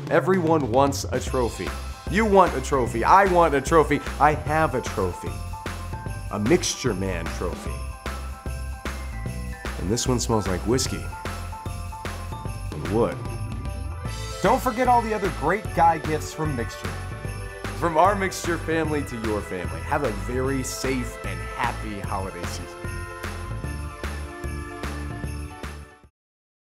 Everyone wants a trophy. You want a trophy. I want a trophy. I have a trophy. A Mixture Man trophy. And this one smells like whiskey and wood. Don't forget all the other great guy gifts from Mixture. From our Mixture family to your family, have a very safe and happy holiday season.